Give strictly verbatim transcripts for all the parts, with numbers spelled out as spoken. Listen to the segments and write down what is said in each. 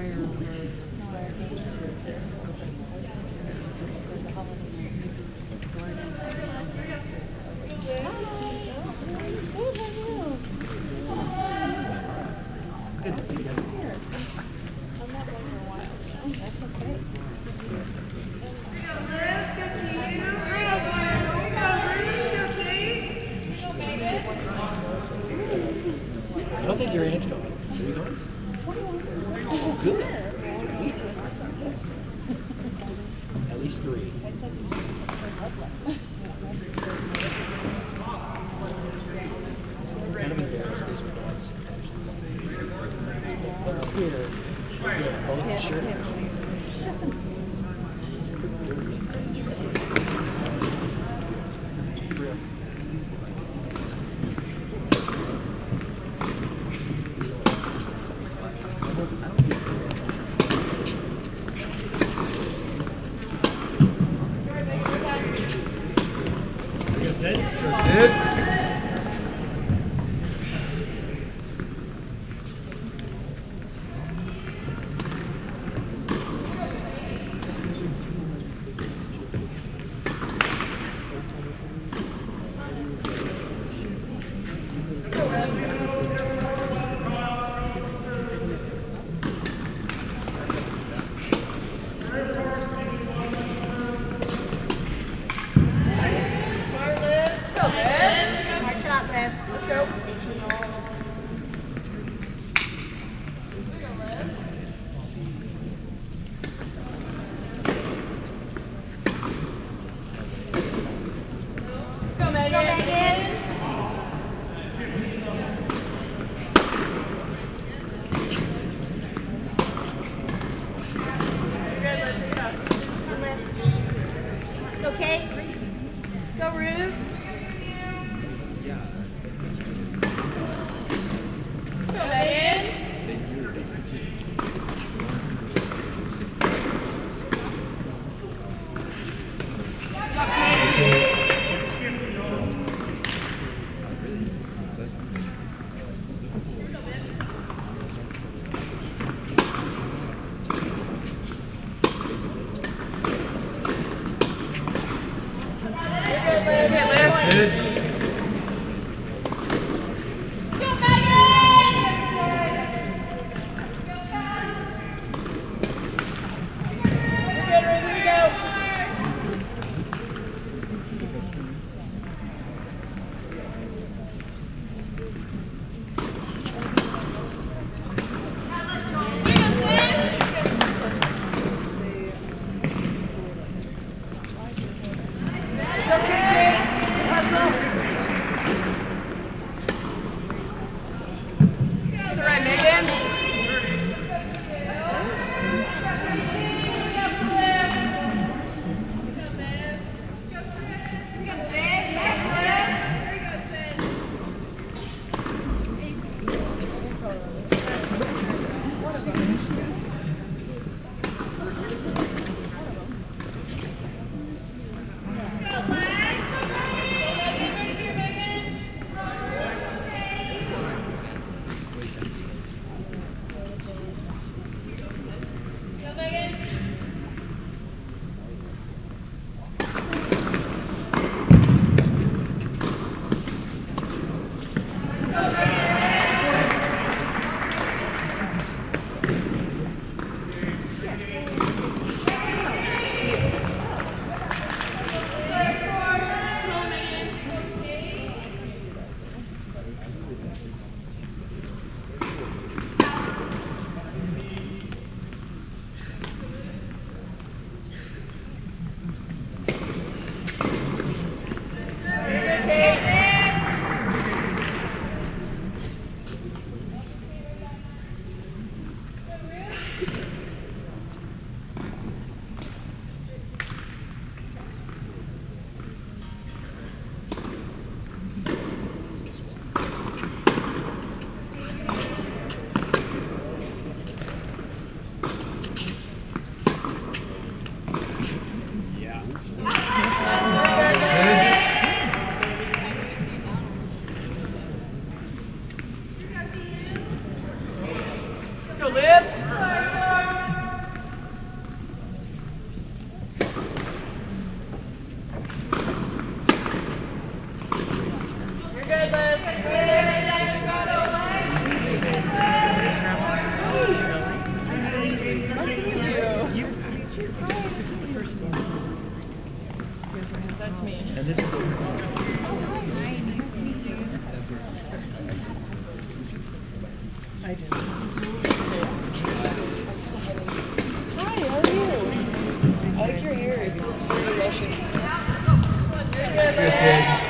I don't think your aunt's going. Are you going? Oh, good. At least three. Kind of embarrassed these are dogs. But up here, yeah, both sure. That's it. ferocious. Good, Sid.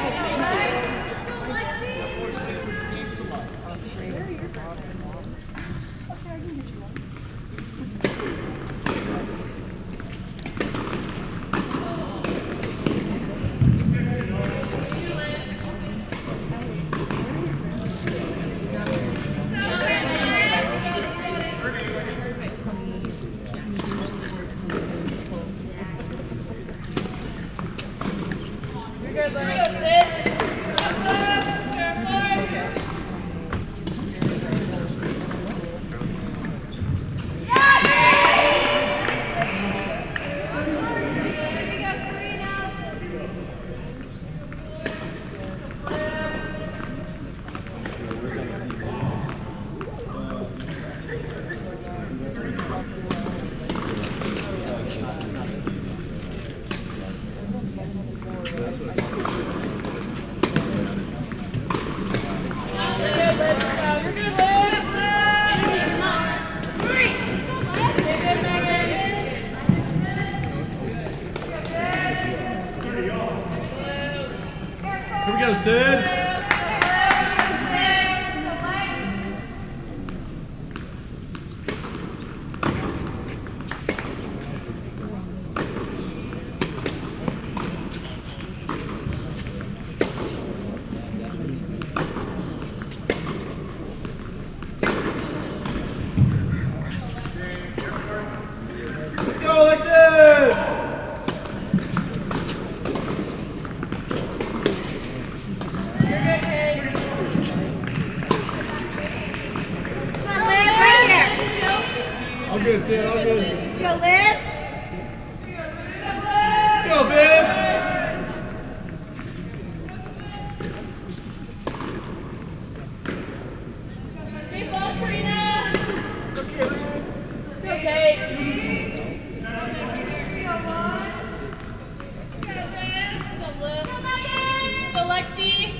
Here we go, Sid. Go, Alexis! All good, Sid, all good. Let's go, Liv. Let's go, Viv. Great ball, Karina. It's okay, man. It's okay. Go, Liv. Go, Megan. Go, Lexi.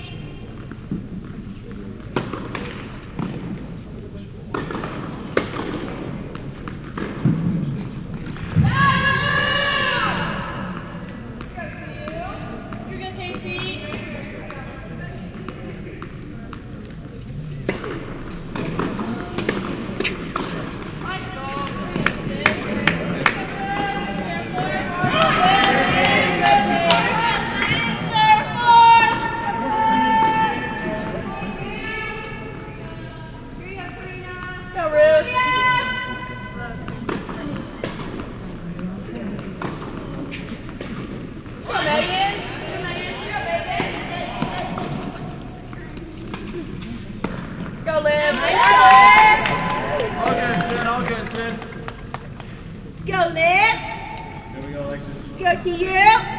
Go, Liv. All good, Sid, all good, Sid. Let's go, Liv. Here we go, Alexis. Go to you.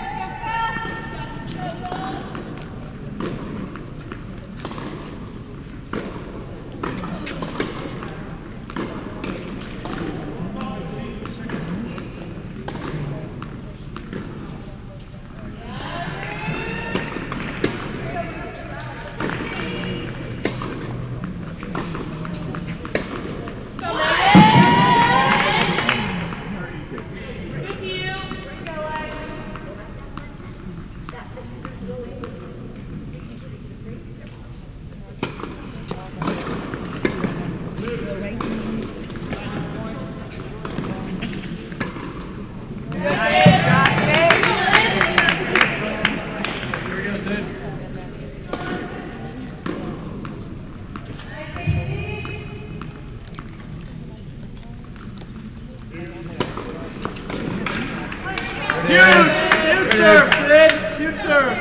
Huge! Huge serve, Sid! Huge serve!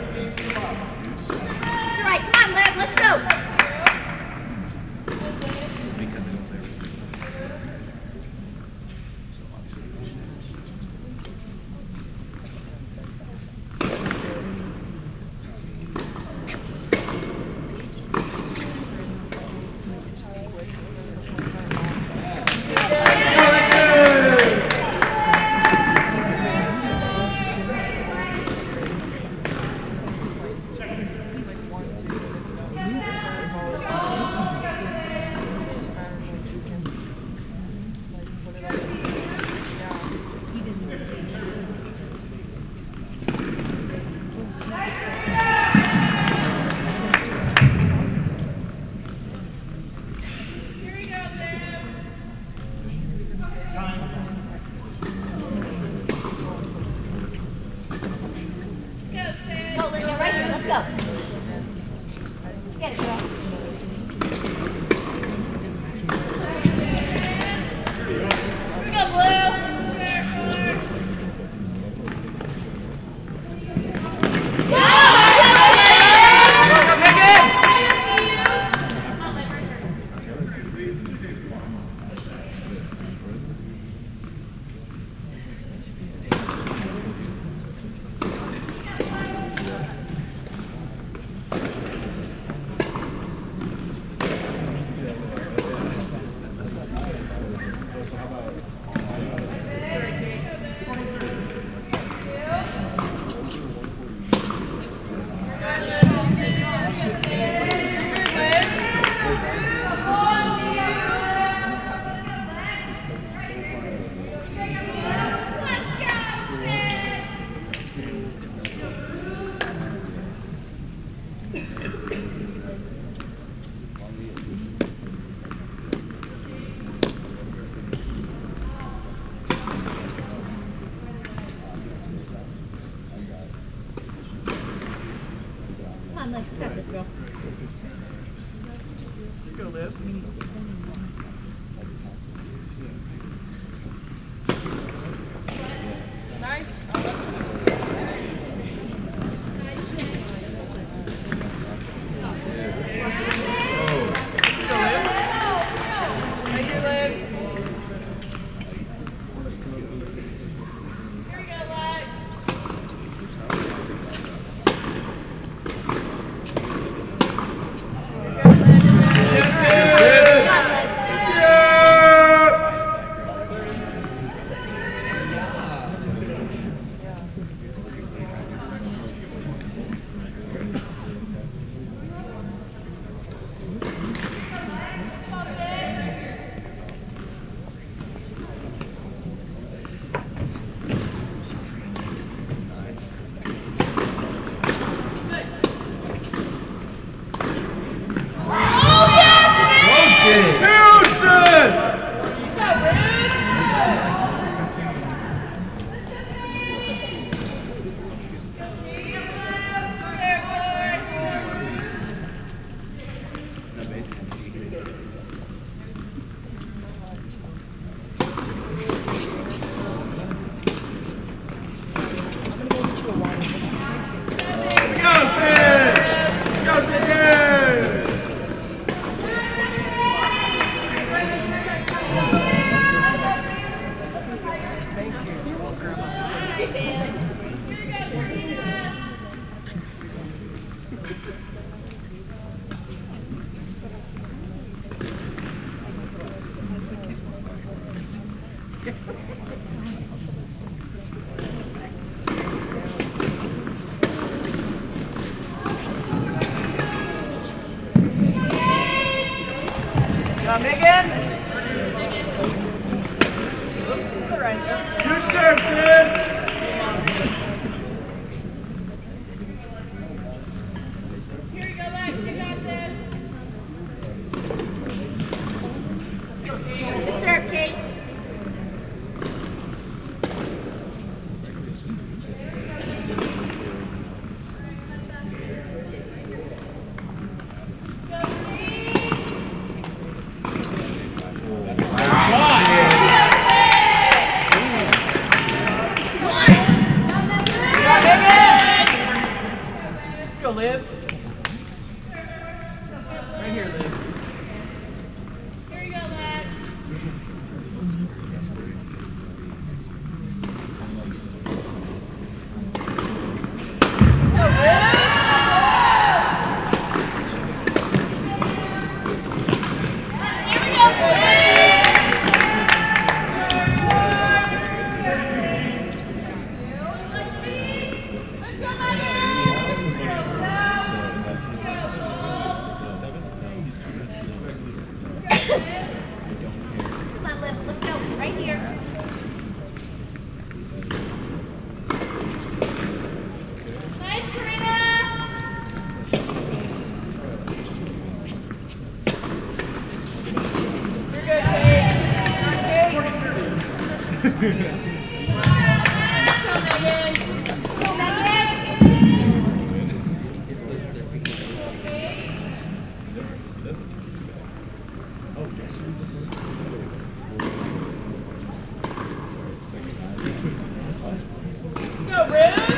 That's right. Come on, Liv. Let's go. Now, Megan. Oops, it's all right. Good serve, Sid. Here you go, Lex. You got this. Good serve, Kate. Let's go, Liv. Right here, Liv. Here you go, Lex. Here we go, Let's go, Come on, Liv. Let's go. Right here. Nice, Karina. You're good, Kate. Let's go, Megan. Go, Megan. Go, Ruth.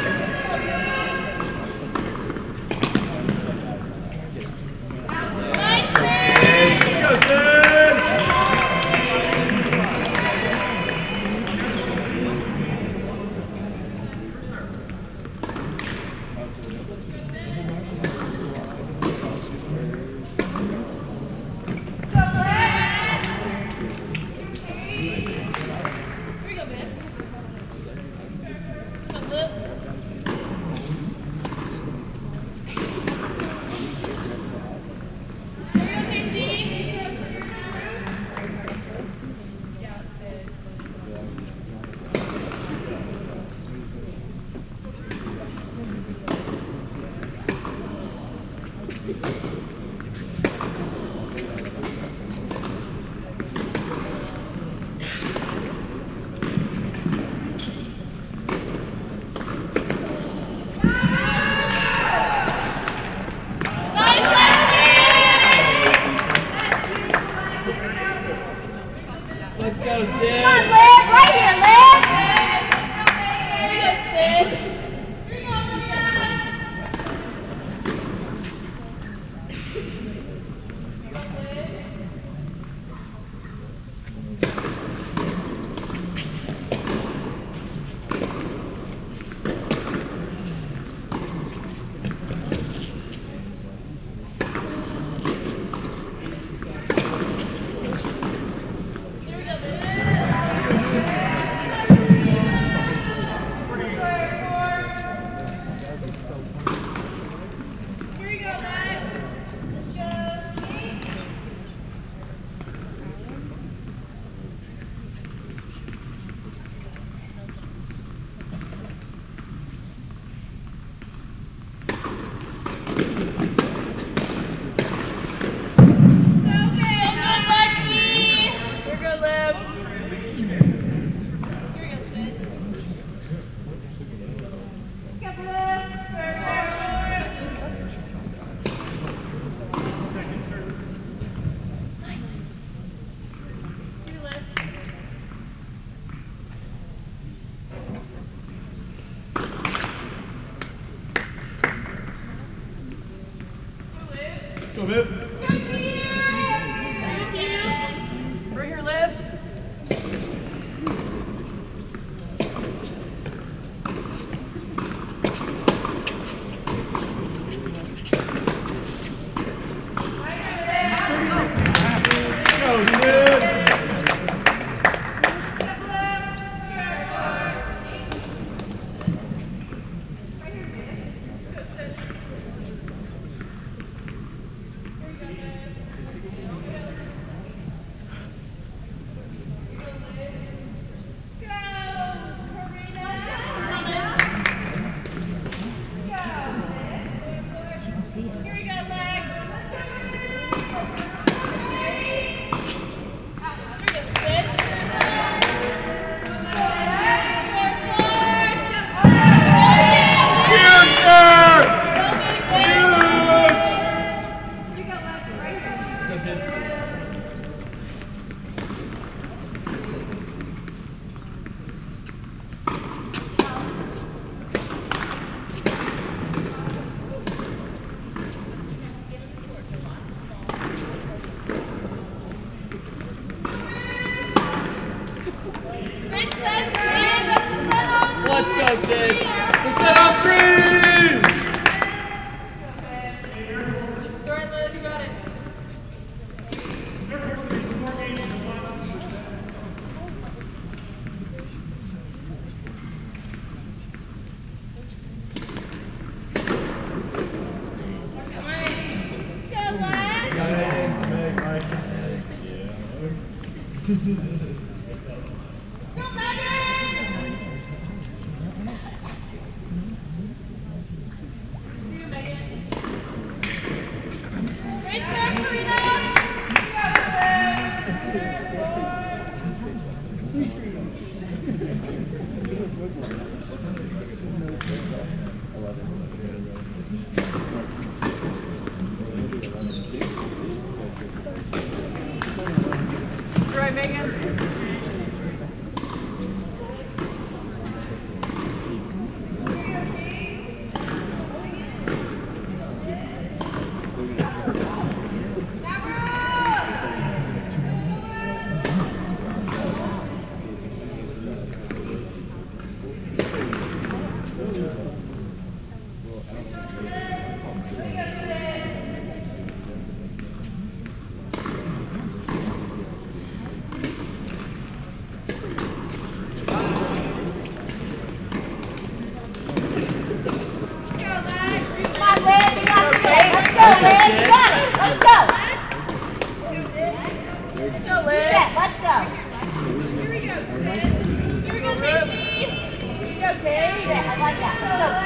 Nice, Sid. Go, Sid. Here you go, Ben. Go, Liv. Here you go, Casey. Yeah, Sid. Nice, Let's go, Come on, Sid. Liv. Right here, Liv. Here you go, Sid. Here you go, Maria. Here we go, Here you go, guys. Let's go. Kate. So good, Lexi. Here you go, Liv. Here you go, Sid. Go, Liv. Here you, Liv. Go, Liv. Go to you. Thank you. Right here, Liv. Go, Sid. Go, Megan! Great serve, Karina! That's right, Megan. Come on, Liv, you got it. Let's go, Liv. You got it. Let's go. Go, Liv! Set, let's go. Here we go, Casey! Here we go, Kate! Set, I like that.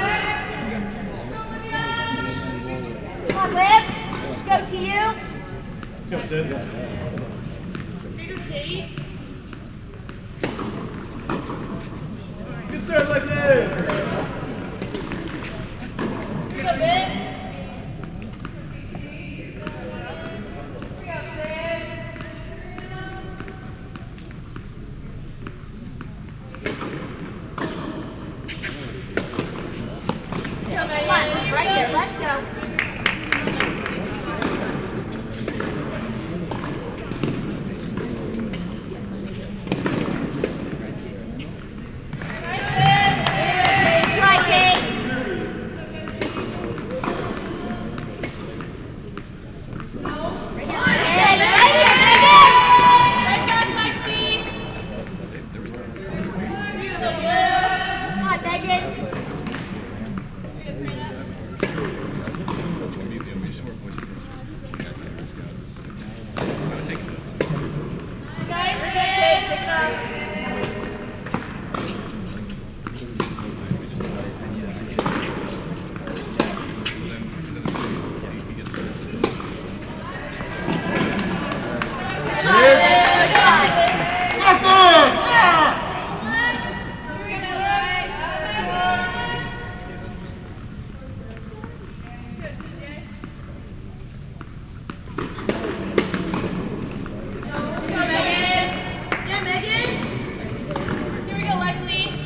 Let's go. Go, Olivia! Come on, Liv. Go to you. Let's go, Sid. Here we go, Kate! Good serve, Lexus. Here we go, Vic! Come on, right here. Let's go. Try, Kate. Right here, Megan. Right here, Megan. Right back, Lexi! Here we go, Will! Come on, Megan. Guys, Kate, take it off. Go, Megan! Yeah, Megan! Here we go, Lexi!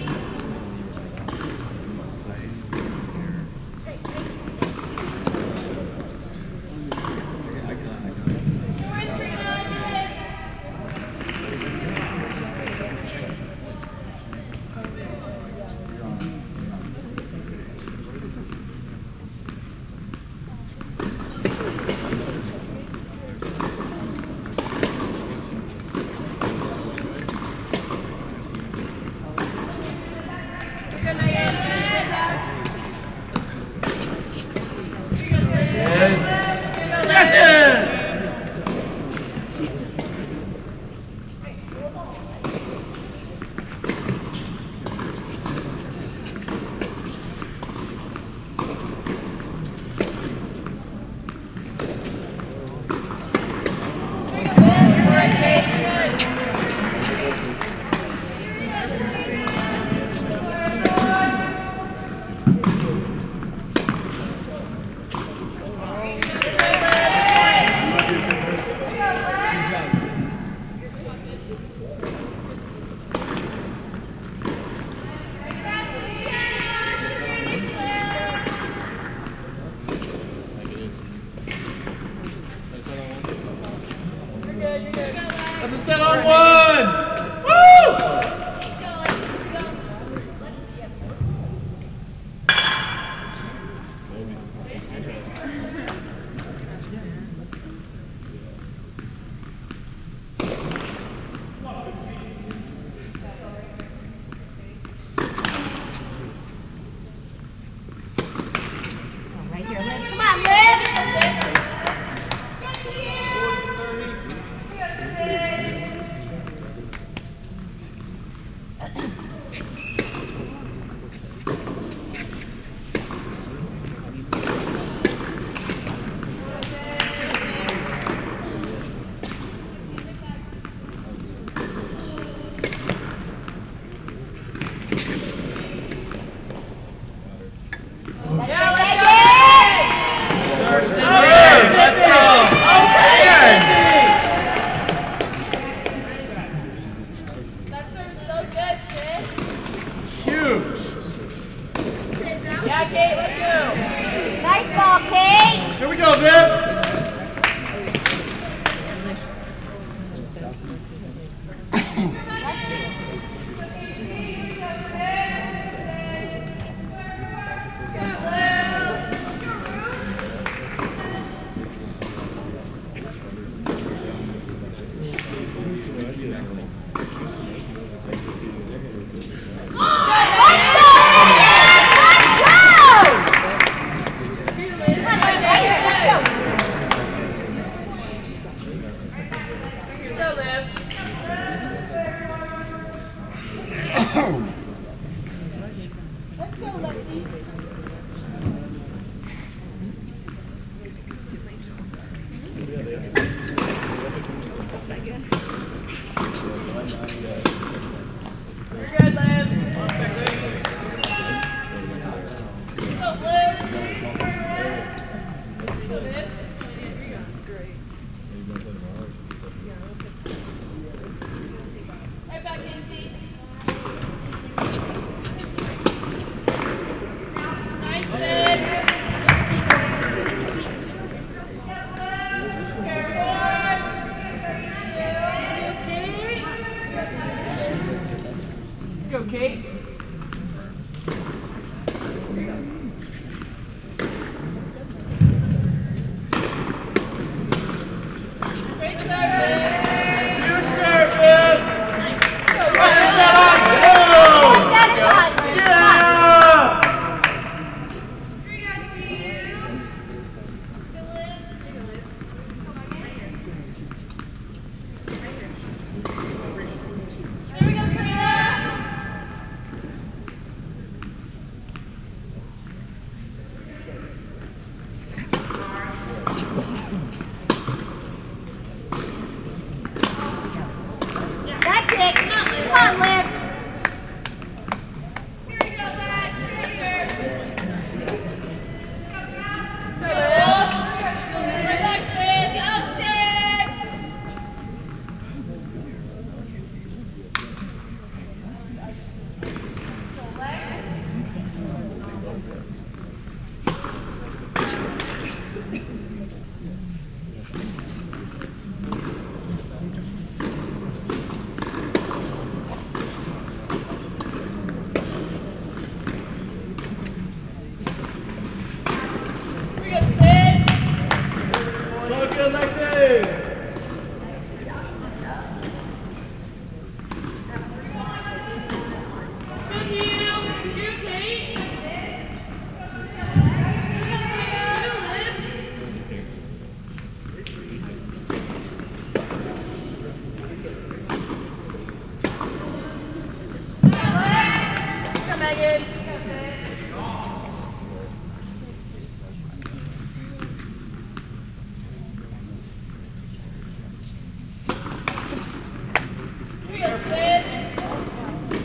we go, Viv. Kate. Great service. Huge service. Press that on. That is hot. There we go, Karina. That's it. Come on, Liv. Here we go, Matt. Here. Go, Liv. Right back, Sid. Go, Sid. Here we go, Sid. So good, Lexi. Good to you. You, Kate. Here we go, Karina. Liv. Come, Megan. Here we go, Sid.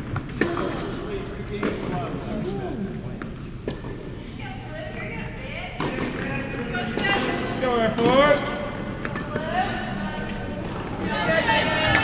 Go, Air Force. Good, Megan.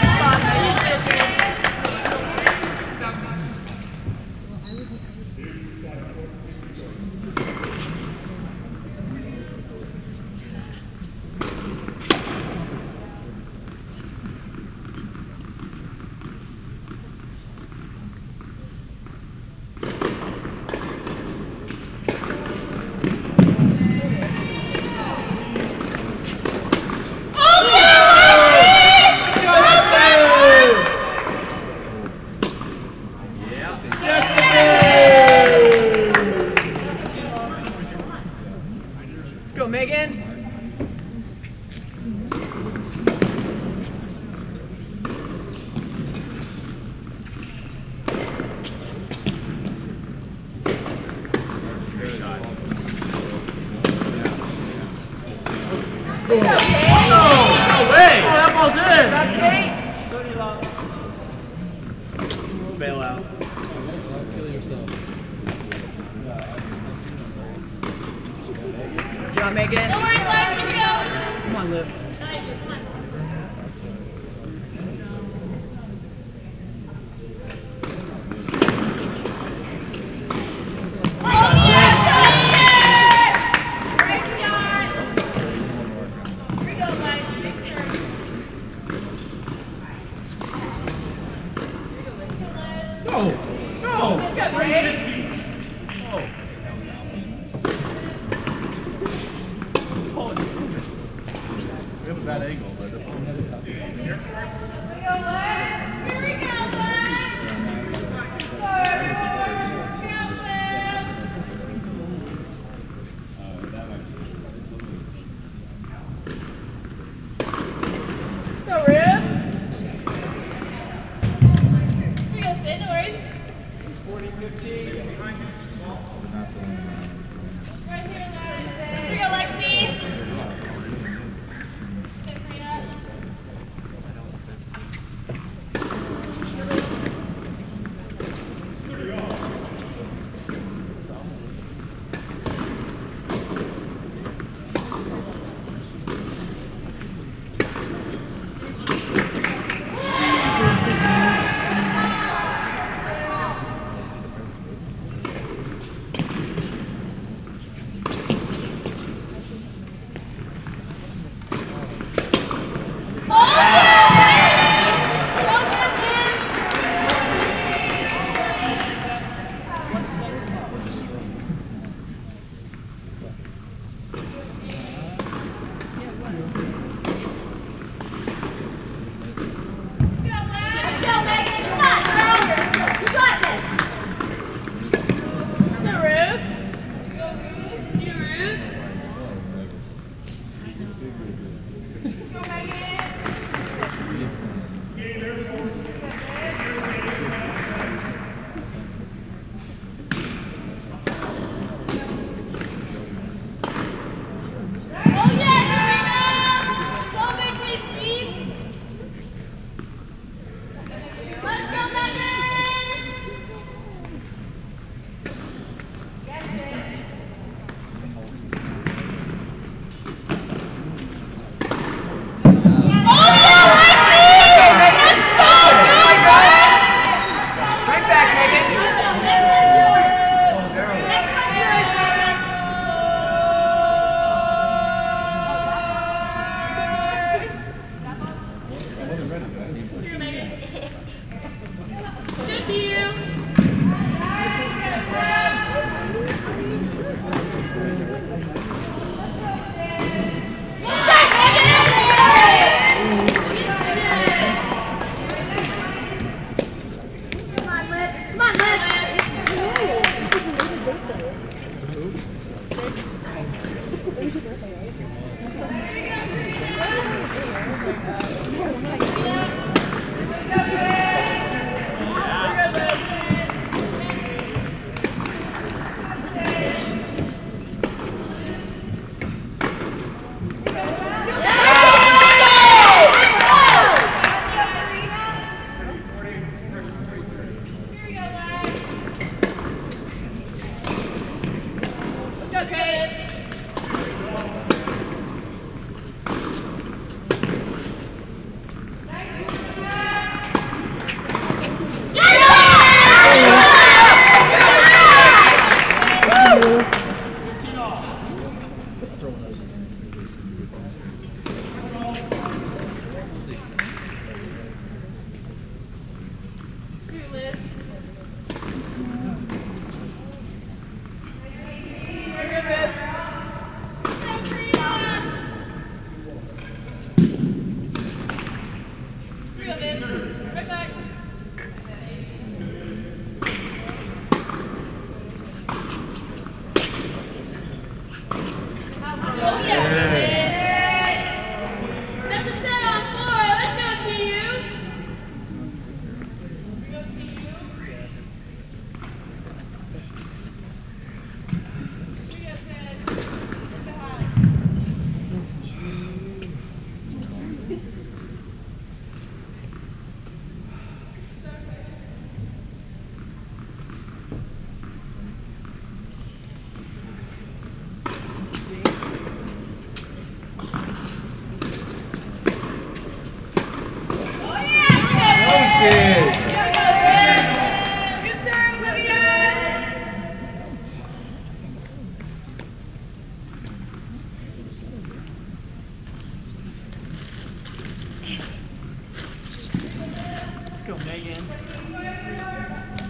Let's go, Megan. Good job, Kate. No way. Oh, that ball's in. That's Kate. Bail out. Good job, Megan. No worries, Lex. Here we go. Come on, Liv. Oh, yes! Great shot! No! No! Let's go, Gray. Oh. We have a bad angle, but the phone has it. Here we go, Lex. Here we go, Lex. Forward. Go, Rib. Here we go, Sid. No worries. forty fifty. Right here in that. Here we go, Lexi. Good cleanup. Let's go, Megan. Come on, girl. You got this. Go, Ruth. Go, Ruth. You, Ruth. Let's go, Megan. Oh, yeah, Karina. Slow big lead, please. Let's go, Megan. Yes, Sid. Oh, yeah, Lexi! That's so good, bro! Right back, Megan. Good to you. Come on, Liv. Come on, Liv. Okay. Here, Liz. Here, Griffith. Here you go, Liz. Right back. Oh, yes, Sid. That's a set on four. Let's go to you. Here we go to you. Here we go, Sid. Let's go high. Oh, yeah! Sid. Here we go, Sid. Good serve, Olivia. Let's go, Megan.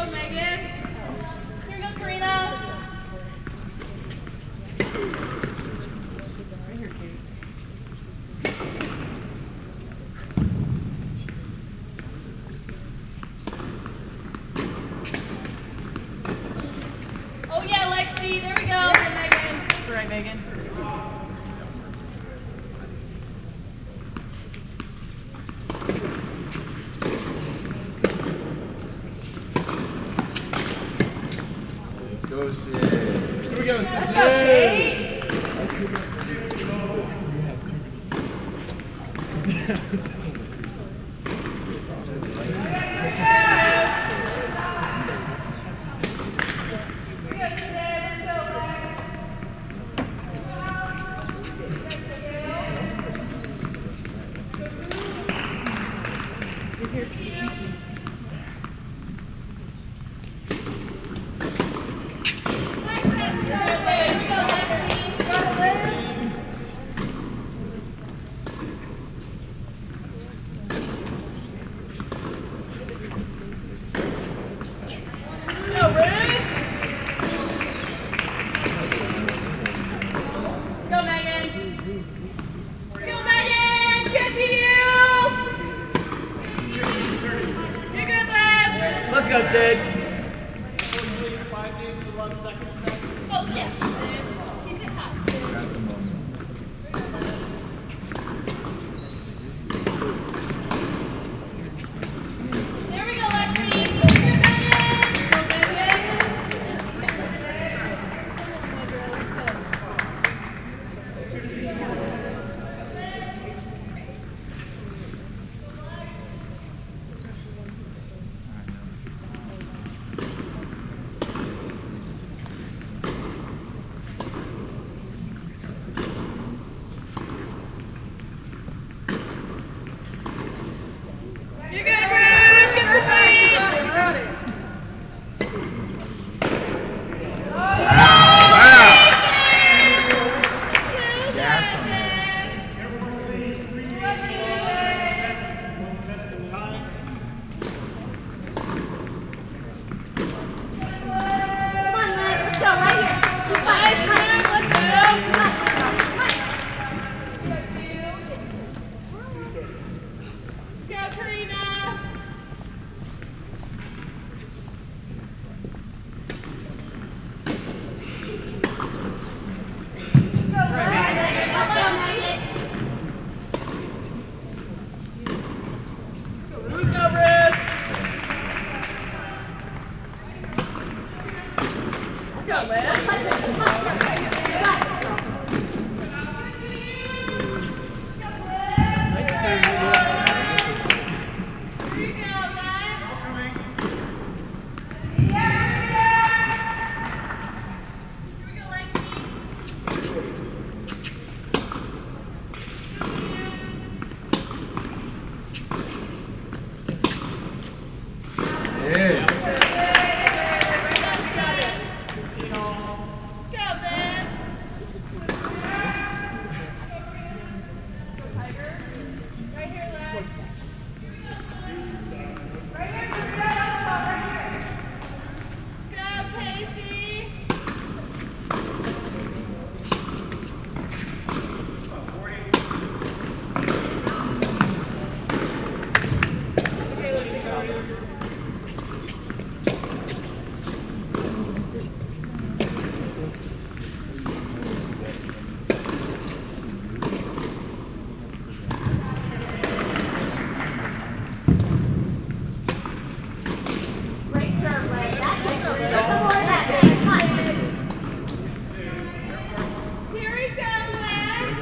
go, Megan. Here goes Karina. Oh yeah, Lexi. There we go. Megan. That's right, Megan. Go, Sid. Here we go, Sid. Let's go, Kate. Let's go, Sid. Oh, yes. Keep it hot. There we go, Lexi. You're You're good, Ruth. Good boy. Gas on that. Come on, Lex. Let's go right here. Come on, Nice, come on. Ruth. Let's Come go. on, come on. Let's go, Karina. Let's go, Megan. Ruth, go, Ruth. Let's go, Liz. Come on, come on, come on. Nice serve, Here you go, guys. Here we go, Lexi. Yeah. Let's go, Ben. Go, Tiger. Right here, Lex. Let's go, Casey. Great serve, Lex. That's it. Just some more of that, baby. Come on. Here we go, Lex.